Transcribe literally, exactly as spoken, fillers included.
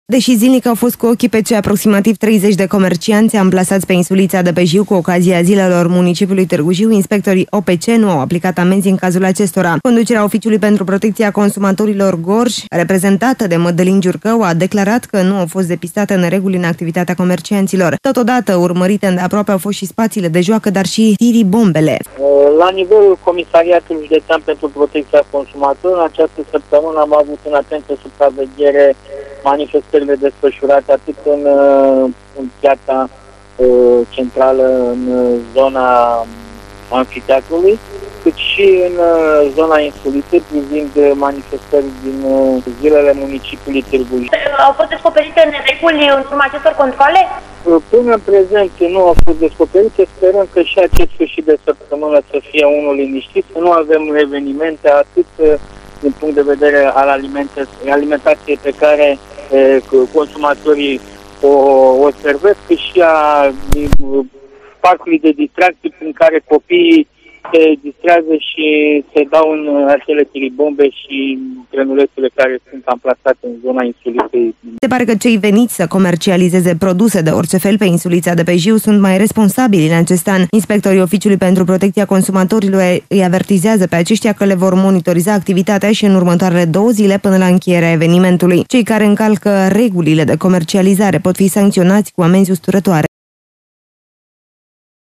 Deși zilnic au fost cu ochii pe cei aproximativ treizeci de comercianți amplasați pe insulița de pe Jiu cu ocazia zilelor municipiului Târgu Jiu, inspectorii O P C nu au aplicat amenzi în cazul acestora. Conducerea Oficiului pentru Protecția Consumatorilor Gorj, reprezentată de Mădălin Giurcău, a declarat că nu au fost depistate nereguli în activitatea comercianților. Totodată, urmărite îndeaproape au fost și spațiile de joacă, dar și tiribombele. La nivelul Comisariatului Județean pentru Protecția Consumatorilor, în această săptămână am avut în atentă supraveghere manifestările desfășurate atât în, în piața uh, centrală, în zona amfiteatrului, cât și în uh, zona insulită, privind manifestări din uh, zilele municipiului Târgu Jiu. Au fost descoperite nereguli în urma acestor controle? Până în prezent nu au fost descoperite, sperăm că și acest sfârșit de săptămână să fie unul liniștit, să nu avem evenimente atât din punct de vedere al alimentației pe care e, consumatorii o, o servesc, cât și a parcului de distracții prin care copiii se distrează și se dau în acele tiribombe și trenulețele care sunt amplasate în zona insulitei. Se pare că cei veniți să comercializeze produse de orice fel pe insulița de pe Jiu sunt mai responsabili în acest an. Inspectorii Oficiului pentru Protecția Consumatorilor îi avertizează pe aceștia că le vor monitoriza activitatea și în următoarele două zile până la încheierea evenimentului. Cei care încalcă regulile de comercializare pot fi sancționați cu amenzi usturătoare.